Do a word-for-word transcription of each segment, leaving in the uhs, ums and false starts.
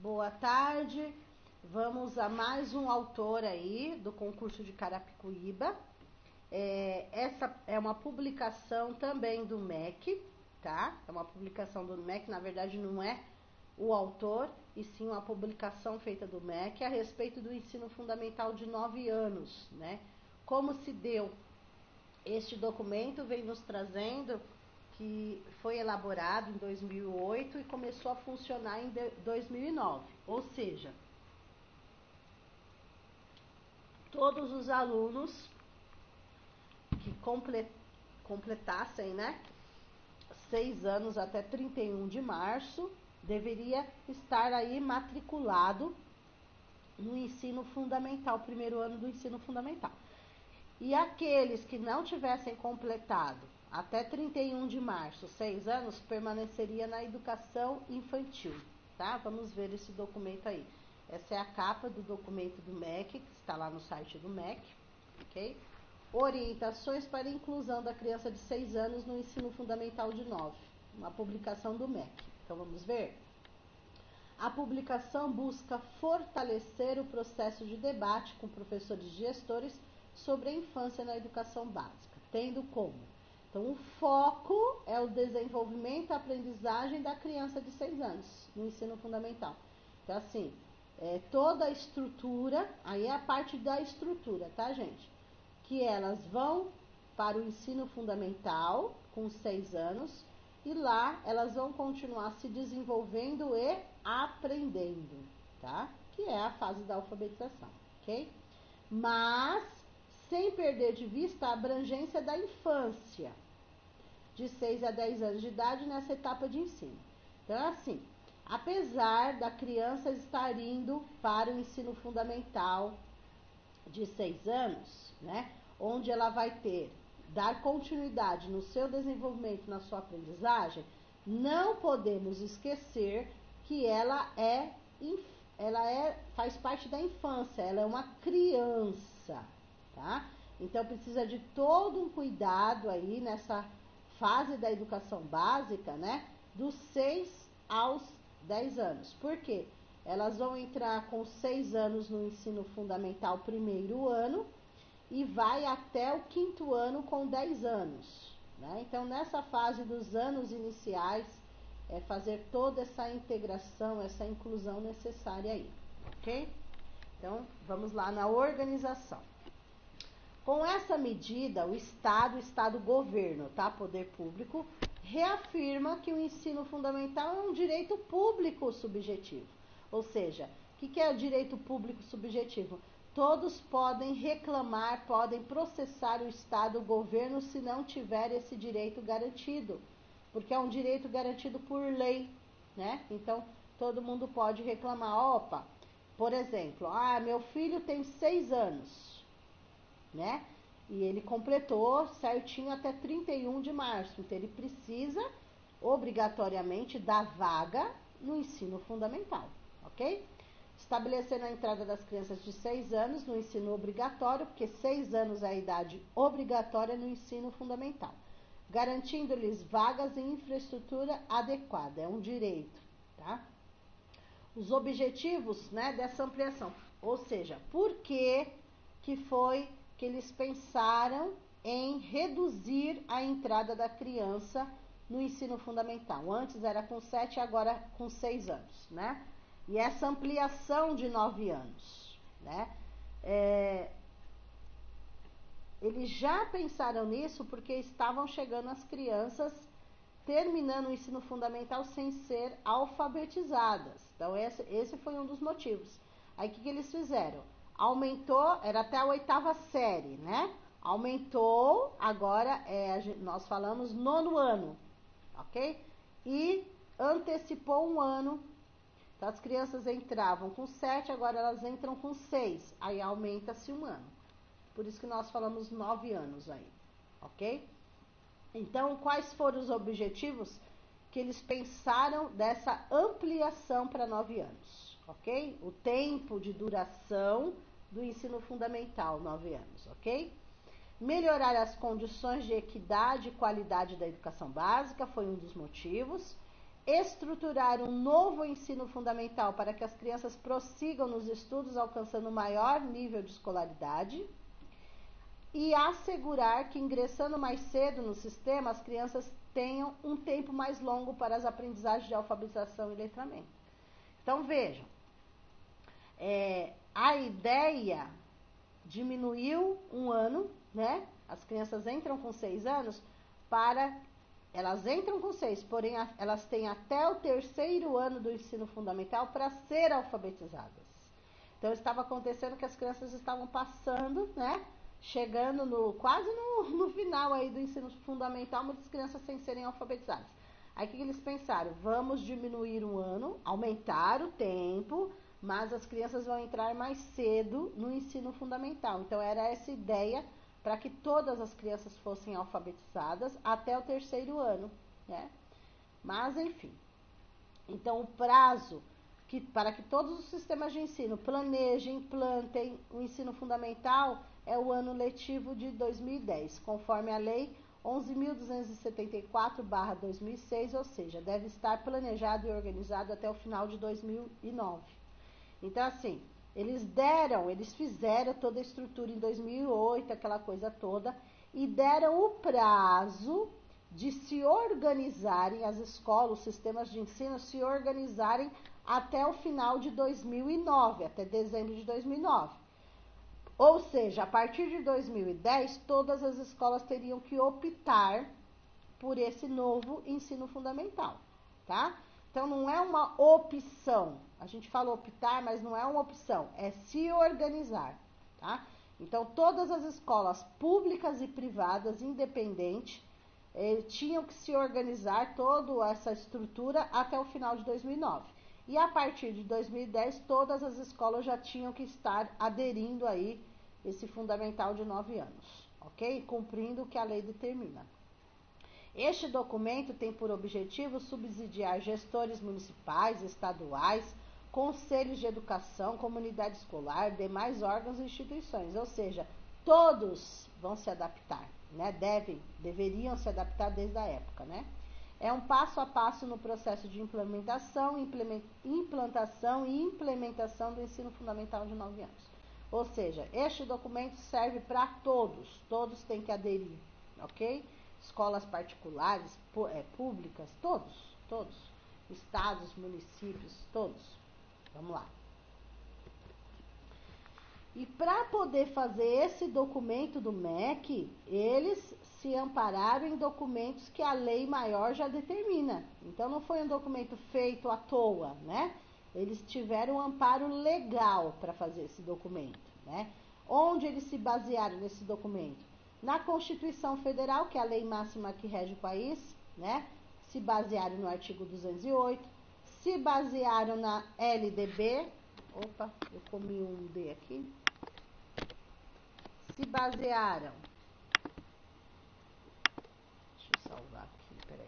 Boa tarde, vamos a mais um autor aí do concurso de Carapicuíba. É, essa é uma publicação também do M E C, tá? É uma publicação do M E C, na verdade não é o autor, e sim uma publicação feita do M E C a respeito do ensino fundamental de nove anos, né? Como se deu este documento, vem nos trazendo que foi elaborado em dois mil e oito e começou a funcionar em dois mil e nove, ou seja, todos os alunos que completassem, né, seis anos até trinta e um de março, deveria estar aí matriculado no ensino fundamental, primeiro ano do ensino fundamental. E aqueles que não tivessem completado até trinta e um de março, seis anos, permaneceria na educação infantil, tá? Vamos ver esse documento aí. Essa é a capa do documento do M E C, que está lá no site do M E C, ok? Orientações para a inclusão da criança de seis anos no ensino fundamental de nove, uma publicação do M E C. Então vamos ver? A publicação busca fortalecer o processo de debate com professores e gestores sobre a infância na educação básica, tendo como, então o foco é o desenvolvimento e aprendizagem da criança de seis anos no ensino fundamental. Então assim, é, toda a estrutura, aí é a parte da estrutura, tá gente? Que elas vão para o ensino fundamental com seis anos e lá elas vão continuar se desenvolvendo e aprendendo, tá? Que é a fase da alfabetização, ok? Mas sem perder de vista a abrangência da infância, de seis a dez anos de idade nessa etapa de ensino. Então, assim, apesar da criança estar indo para o ensino fundamental de seis anos, né, onde ela vai ter, dar continuidade no seu desenvolvimento, na sua aprendizagem, não podemos esquecer que ela é, ela é, faz parte da infância, ela é uma criança, tá? Então precisa de todo um cuidado aí nessa fase da educação básica, né, dos seis aos dez anos. Por quê? Elas vão entrar com seis anos no ensino fundamental primeiro ano e vai até o quinto ano com dez anos, né? Então nessa fase dos anos iniciais é fazer toda essa integração, essa inclusão necessária aí, ok? Então vamos lá na organização. Com essa medida, o Estado, o Estado-governo, tá? Poder público, reafirma que o ensino fundamental é um direito público subjetivo. Ou seja, o que, que é o direito público subjetivo? Todos podem reclamar, podem processar o Estado, o governo, se não tiver esse direito garantido. Porque é um direito garantido por lei, né? Então, todo mundo pode reclamar. Opa, por exemplo, ah, meu filho tem seis anos. Né? E ele completou certinho até trinta e um de março. Então ele precisa obrigatoriamente dar vaga no ensino fundamental, ok? Estabelecendo a entrada das crianças de seis anos no ensino obrigatório, porque seis anos é a idade obrigatória no ensino fundamental, garantindo-lhes vagas e infraestrutura adequada, é um direito, tá? Os objetivos, né, dessa ampliação, ou seja, por que que foi que eles pensaram em reduzir a entrada da criança no ensino fundamental. Antes era com sete, agora com seis anos, né? E essa ampliação de nove anos, né? É, eles já pensaram nisso porque estavam chegando as crianças terminando o ensino fundamental sem ser alfabetizadas. Então esse, esse foi um dos motivos. Aí o que, que eles fizeram? Aumentou, era até a oitava série, né? Aumentou, agora é, nós falamos nono ano, ok? E antecipou um ano. Então as crianças entravam com sete, agora elas entram com seis. Aí aumenta-se um ano. Por isso que nós falamos nove anos aí, ok? Então, quais foram os objetivos que eles pensaram dessa ampliação para nove anos, ok? O tempo de duração do ensino fundamental, nove anos, ok? Melhorar as condições de equidade e qualidade da educação básica foi um dos motivos. estruturar um novo ensino fundamental para que as crianças prossigam nos estudos, alcançando maior nível de escolaridade, e assegurar que, ingressando mais cedo no sistema, as crianças tenham um tempo mais longo para as aprendizagens de alfabetização e letramento. Então, vejam, é, a ideia diminuiu um ano, né? As crianças entram com seis anos para... Elas entram com seis, porém a, elas têm até o terceiro ano do ensino fundamental para ser alfabetizadas. Então, estava acontecendo que as crianças estavam passando, né? Chegando no, quase no, no final aí do ensino fundamental, muitas crianças sem serem alfabetizadas. Aí, o que eles pensaram? Vamos diminuir um ano, aumentar o tempo, mas as crianças vão entrar mais cedo no ensino fundamental. Então, era essa ideia para que todas as crianças fossem alfabetizadas até o terceiro ano, né? Mas, enfim. Então, o prazo que, para que todos os sistemas de ensino planejem, implantem o ensino fundamental é o ano letivo de dois mil e dez, conforme a Lei onze mil duzentos e setenta e quatro barra dois mil e seis, ou seja, deve estar planejado e organizado até o final de dois mil e nove. Então, assim, eles deram, eles fizeram toda a estrutura em dois mil e oito, aquela coisa toda, e deram o prazo de se organizarem, as escolas, os sistemas de ensino, se organizarem até o final de dois mil e nove, até dezembro de dois mil e nove. Ou seja, a partir de dois mil e dez, todas as escolas teriam que optar por esse novo ensino fundamental, tá? Então, não é uma opção. A gente fala optar, mas não é uma opção. É se organizar, tá? Então, todas as escolas públicas e privadas, independentes, eh, tinham que se organizar toda essa estrutura até o final de dois mil e nove. E a partir de dois mil e dez, todas as escolas já tinham que estar aderindo aí esse fundamental de nove anos, ok? Cumprindo o que a lei determina. Este documento tem por objetivo subsidiar gestores municipais, estaduais, conselhos de educação, comunidade escolar, demais órgãos e instituições, ou seja, todos vão se adaptar, né? Devem, deveriam se adaptar desde a época, né? É um passo a passo no processo de implementação, implantação e implementação do ensino fundamental de nove anos. Ou seja, este documento serve para todos, todos têm que aderir, ok? Escolas particulares, públicas, todos, todos. Estados, municípios, todos. Vamos lá. E para poder fazer esse documento do M E C, eles se ampararam em documentos que a lei maior já determina. Então, não foi um documento feito à toa, né? Eles tiveram um amparo legal para fazer esse documento, né? Onde eles se basearam nesse documento? Na Constituição Federal, que é a lei máxima que rege o país, né? Se basearam no artigo duzentos e oito, se basearam na L D B, opa, eu comi um D aqui, se basearam, deixa eu salvar aqui, peraí,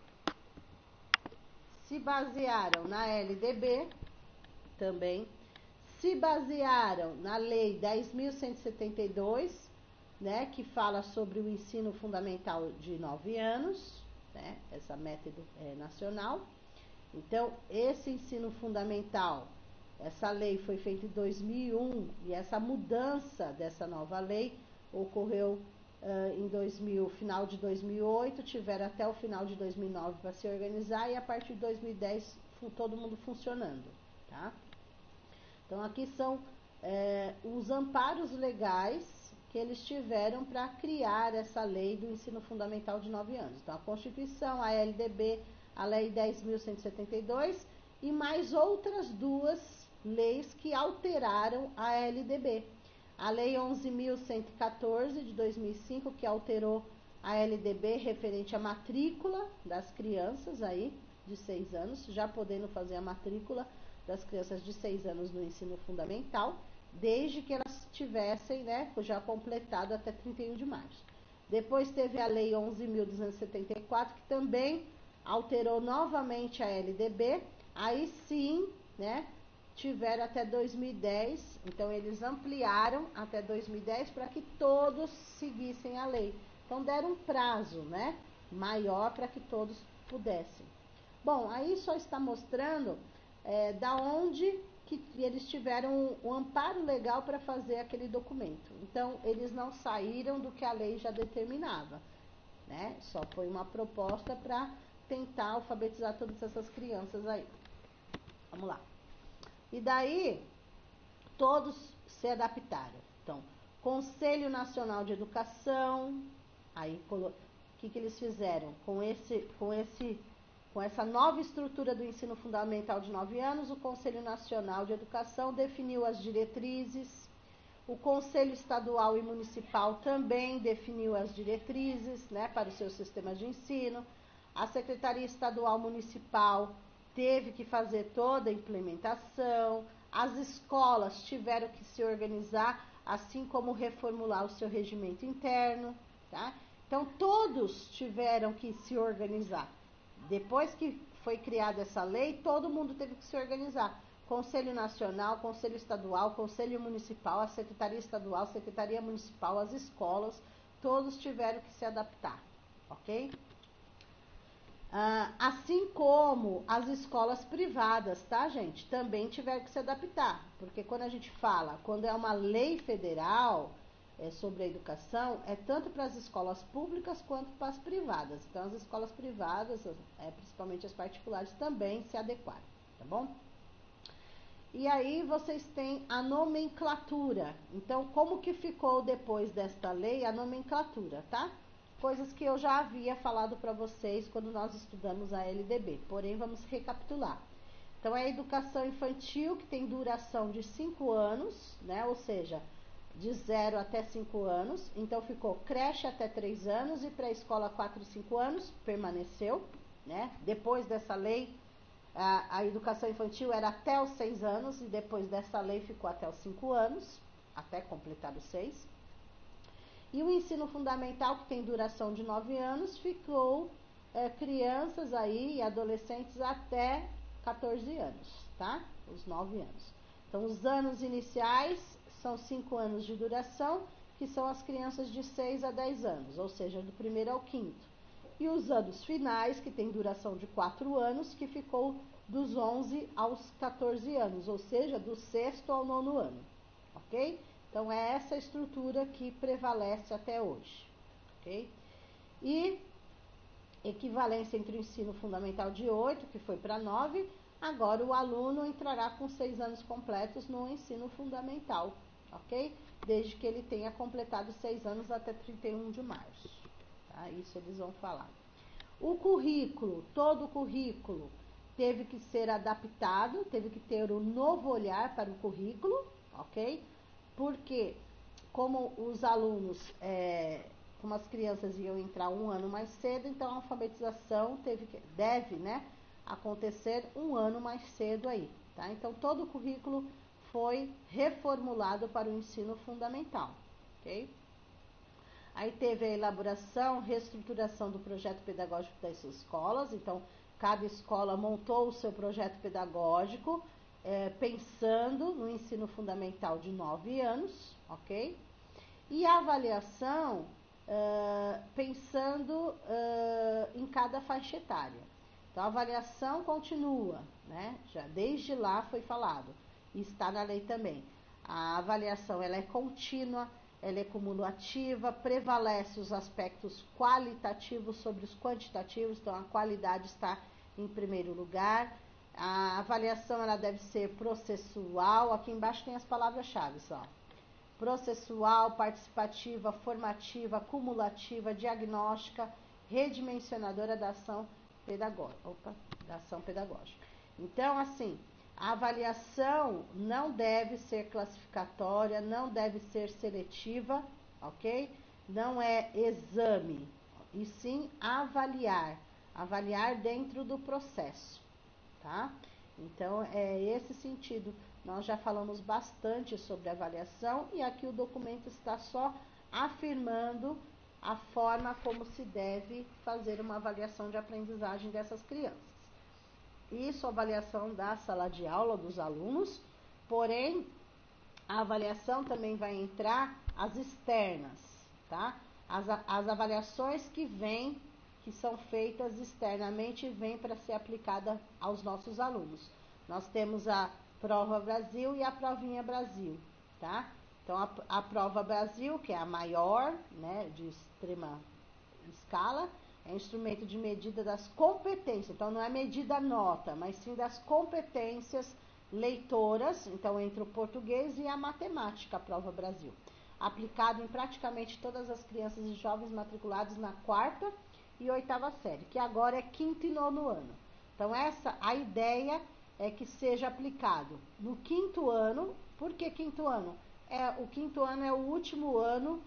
se basearam na L D B, também, se basearam na Lei dez mil cento e setenta e dois, né, que fala sobre o ensino fundamental de nove anos, né, essa meta é, nacional. Então, esse ensino fundamental, essa lei foi feita em dois mil e um e essa mudança dessa nova lei ocorreu uh, em dois mil, final de dois mil e oito, tiveram até o final de dois mil e nove para se organizar e a partir de dois mil e dez todo mundo funcionando, tá? Então, aqui são é, os amparos legais que eles tiveram para criar essa lei do ensino fundamental de nove anos. Então, a Constituição, a L D B, a Lei dez mil cento e setenta e dois e mais outras duas leis que alteraram a L D B. A Lei onze mil cento e quatorze, de dois mil e cinco, que alterou a L D B referente à matrícula das crianças aí de seis anos, já podendo fazer a matrícula das crianças de seis anos no ensino fundamental, desde que elas tivessem, né, já completado até trinta e um de março. Depois teve a Lei onze mil duzentos e setenta e quatro, que também alterou novamente a L D B, aí sim, né, tiveram até dois mil e dez, então eles ampliaram até dois mil e dez para que todos seguissem a lei. Então deram um prazo, né, maior para que todos pudessem. Bom, aí só está mostrando é, da onde que eles tiveram o amparo legal para fazer aquele documento. Então, eles não saíram do que a lei já determinava, né? Só foi uma proposta para tentar alfabetizar todas essas crianças aí. Vamos lá. E daí, todos se adaptaram. Então, Conselho Nacional de Educação, aí o que, que eles fizeram? Com, esse, com, esse, com essa nova estrutura do ensino fundamental de nove anos, o Conselho Nacional de Educação definiu as diretrizes, o Conselho Estadual e Municipal também definiu as diretrizes, né, para os seus sistemas de ensino, a Secretaria Estadual Municipal teve que fazer toda a implementação, as escolas tiveram que se organizar, assim como reformular o seu regimento interno, tá? Então, todos tiveram que se organizar. Depois que foi criada essa lei, todo mundo teve que se organizar. Conselho Nacional, Conselho Estadual, Conselho Municipal, a Secretaria Estadual, Secretaria Municipal, as escolas, todos tiveram que se adaptar, ok? Ah, assim como as escolas privadas, tá, gente? Também tiveram que se adaptar, porque quando a gente fala, quando é uma lei federal é, sobre a educação, é tanto para as escolas públicas quanto para as privadas. Então, as escolas privadas, é, principalmente as particulares, também se adequaram, tá bom? E aí vocês têm a nomenclatura. Então, como que ficou depois desta lei a nomenclatura, tá? Coisas que eu já havia falado para vocês quando nós estudamos a L D B, porém vamos recapitular. Então, é a educação infantil, que tem duração de cinco anos, né? Ou seja, de zero até cinco anos. Então, ficou creche até três anos e pré-escola quatro e cinco anos, permaneceu, né? Depois dessa lei, a, a educação infantil era até os seis anos e depois dessa lei ficou até os cinco anos, até completar os seis. E o ensino fundamental, que tem duração de nove anos, ficou é, crianças aí e adolescentes até quatorze anos, tá? Os nove anos. Então, os anos iniciais são cinco anos de duração, que são as crianças de seis a dez anos, ou seja, do primeiro ao quinto. E os anos finais, que tem duração de quatro anos, que ficou dos onze aos quatorze anos, ou seja, do sexto ao nono ano, ok? Então, é essa estrutura que prevalece até hoje, ok? E equivalência entre o ensino fundamental de oito, que foi para nove, agora o aluno entrará com seis anos completos no ensino fundamental, ok? Desde que ele tenha completado seis anos até trinta e um de março, tá? Isso eles vão falar. O currículo, todo o currículo teve que ser adaptado, teve que ter um novo olhar para o currículo, ok? Porque como os alunos, é, como as crianças iam entrar um ano mais cedo, então a alfabetização teve que, deve, né, acontecer um ano mais cedo aí, tá? Então, todo o currículo foi reformulado para o ensino fundamental, ok? Aí teve a elaboração, reestruturação do projeto pedagógico das escolas, então cada escola montou o seu projeto pedagógico, é, pensando no ensino fundamental de nove anos, ok? E a avaliação, uh, pensando uh, em cada faixa etária. Então, a avaliação continua, né? Já desde lá foi falado, e está na lei também. A avaliação, ela é contínua, ela é cumulativa, prevalece os aspectos qualitativos sobre os quantitativos, então a qualidade está em primeiro lugar. A avaliação, ela deve ser processual, aqui embaixo tem as palavras-chave, ó. Processual, participativa, formativa, cumulativa, diagnóstica, redimensionadora da ação pedagógica. Opa, da ação pedagógica. Então, assim, a avaliação não deve ser classificatória, não deve ser seletiva, ok? Não é exame, e sim avaliar, avaliar dentro do processo, tá? Então, é esse sentido. Nós já falamos bastante sobre avaliação e aqui o documento está só afirmando a forma como se deve fazer uma avaliação de aprendizagem dessas crianças. Isso, a avaliação da sala de aula dos alunos, porém, a avaliação também vai entrar as externas, tá? As, as avaliações que vêm que são feitas externamente e vêm para ser aplicada aos nossos alunos. Nós temos a Prova Brasil e a Provinha Brasil, tá? Então, a, a Prova Brasil, que é a maior, né, de extrema escala, é instrumento de medida das competências. Então, não é medida nota, mas sim das competências leitoras, então, entre o português e a matemática, a Prova Brasil. Aplicado em praticamente todas as crianças e jovens matriculados na quarta e oitava série, que agora é quinto e nono ano. Então, essa, a ideia é que seja aplicado no quinto ano. Por que quinto ano? É, o quinto ano é o último ano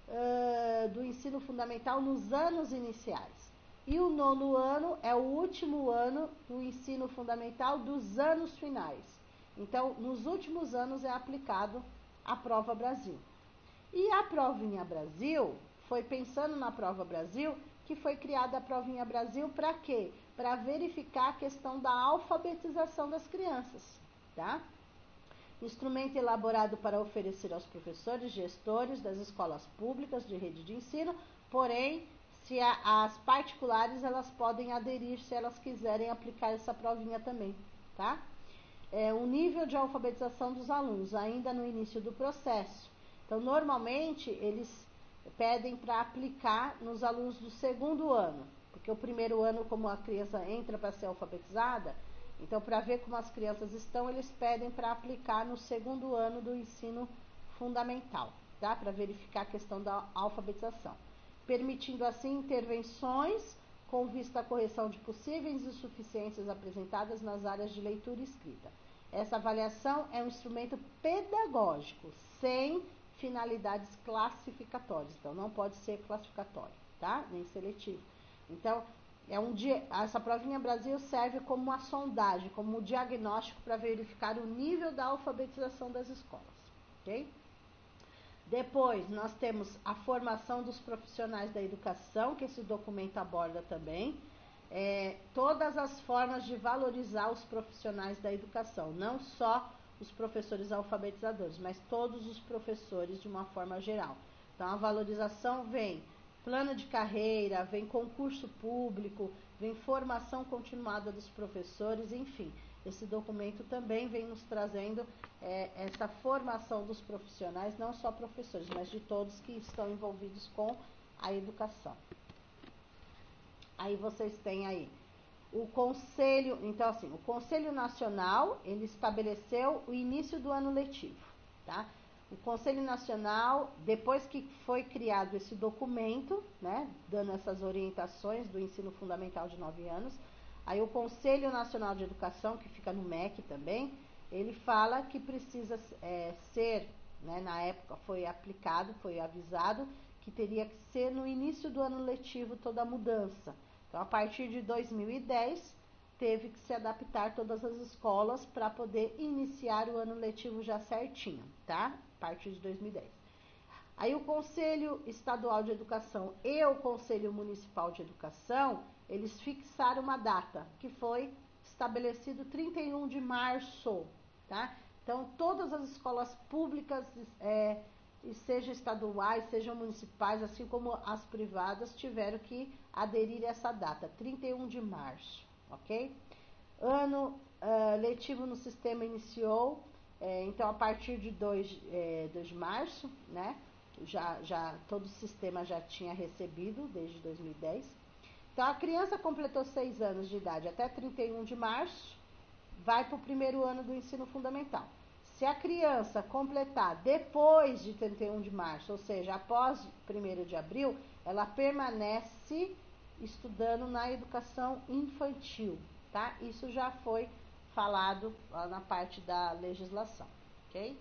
uh, do ensino fundamental nos anos iniciais. E o nono ano é o último ano do ensino fundamental dos anos finais. Então, nos últimos anos é aplicado a Prova Brasil. E a Provinha Brasil, foi pensando na Prova Brasil, que foi criada a Provinha Brasil para quê? Para verificar a questão da alfabetização das crianças, tá? Instrumento elaborado para oferecer aos professores, gestores das escolas públicas de rede de ensino, porém, se a, as particulares, elas podem aderir se elas quiserem aplicar essa provinha também, tá? É o nível de alfabetização dos alunos, ainda no início do processo. Então, normalmente, eles pedem para aplicar nos alunos do segundo ano, porque o primeiro ano, como a criança entra para ser alfabetizada, então, para ver como as crianças estão, eles pedem para aplicar no segundo ano do ensino fundamental, tá? Para verificar a questão da alfabetização, permitindo assim intervenções com vista à correção de possíveis insuficiências apresentadas nas áreas de leitura e escrita. Essa avaliação é um instrumento pedagógico, sem finalidades classificatórias, então não pode ser classificatório, tá? Nem seletivo. Então, é um dia, essa Provinha Brasil serve como uma sondagem, como um diagnóstico para verificar o nível da alfabetização das escolas, ok? Depois, nós temos a formação dos profissionais da educação, que esse documento aborda também, é, todas as formas de valorizar os profissionais da educação, não só os professores alfabetizadores, mas todos os professores de uma forma geral. Então, a valorização vem plano de carreira, vem concurso público, vem formação continuada dos professores, enfim. Esse documento também vem nos trazendo é, essa formação dos profissionais, não só professores, mas de todos que estão envolvidos com a educação. Aí vocês têm aí o Conselho, então assim, o Conselho Nacional, ele estabeleceu o início do ano letivo, tá? O Conselho Nacional, depois que foi criado esse documento, né, dando essas orientações do ensino fundamental de nove anos, aí o Conselho Nacional de Educação, que fica no M E C também, ele fala que precisa é, ser, né, na época foi aplicado, foi avisado, que teria que ser no início do ano letivo toda a mudança. Então, a partir de dois mil e dez, teve que se adaptar todas as escolas para poder iniciar o ano letivo já certinho, tá? A partir de dois mil e dez. Aí o Conselho Estadual de Educação e o Conselho Municipal de Educação, eles fixaram uma data, que foi estabelecido trinta e um de março, tá? Então, todas as escolas públicas, é, e seja estaduais, sejam municipais, assim como as privadas, tiveram que aderir a essa data, trinta e um de março, ok? Ano uh, letivo no sistema iniciou, é, então, a partir de dois, é, dois de março, né? Já, já, todo o sistema já tinha recebido desde dois mil e dez. Então, a criança completou seis anos de idade até trinta e um de março, vai para o primeiro ano do ensino fundamental. Se a criança completar depois de trinta e um de março, ou seja, após primeiro de abril, ela permanece estudando na educação infantil, tá? Isso já foi falado lá na parte da legislação, ok?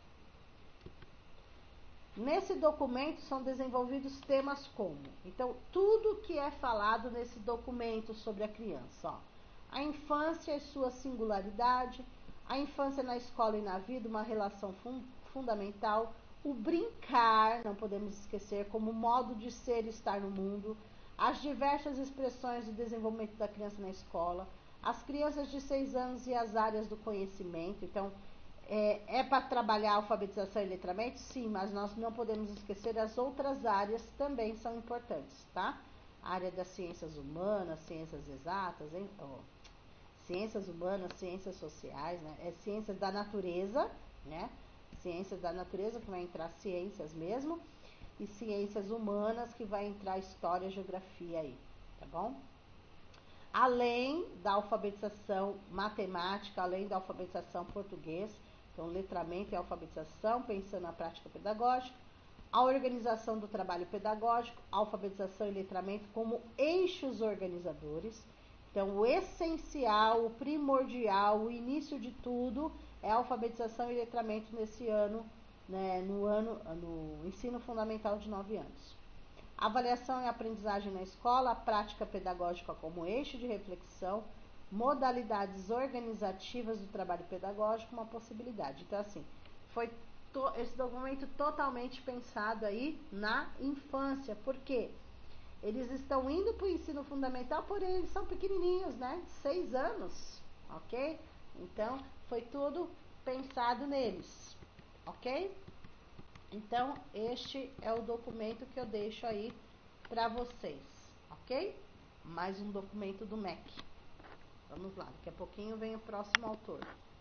Nesse documento são desenvolvidos temas como, então, tudo que é falado nesse documento sobre a criança, ó, a infância e sua singularidade, a infância na escola e na vida, uma relação fun fundamental, o brincar, não podemos esquecer, como modo de ser e estar no mundo, as diversas expressões de desenvolvimento da criança na escola, as crianças de seis anos e as áreas do conhecimento. Então, é, é para trabalhar a alfabetização e letramento? Sim, mas nós não podemos esquecer as outras áreas também são importantes, tá? área das ciências humanas, ciências exatas, hein? Oh, ciências humanas, ciências sociais, né? É ciências da natureza, né? Ciências da natureza, que vai entrar ciências mesmo, e ciências humanas, que vai entrar história, geografia aí, tá bom? Além da alfabetização matemática, além da alfabetização português, então letramento e alfabetização, pensando na prática pedagógica, a organização do trabalho pedagógico, alfabetização e letramento como eixos organizadores. Então, o essencial, o primordial, o início de tudo é a alfabetização e letramento nesse ano, né, no ano, no ensino fundamental de nove anos. Avaliação e aprendizagem na escola, a prática pedagógica como eixo de reflexão, modalidades organizativas do trabalho pedagógico, uma possibilidade. Então, assim, foi to- esse documento totalmente pensado aí na infância. Por quê? Eles estão indo para o ensino fundamental, porém eles são pequenininhos, né? Seis anos, ok? Então, foi tudo pensado neles, ok? Então, este é o documento que eu deixo aí para vocês, ok? Mais um documento do M E C. Vamos lá, daqui a pouquinho vem o próximo autor.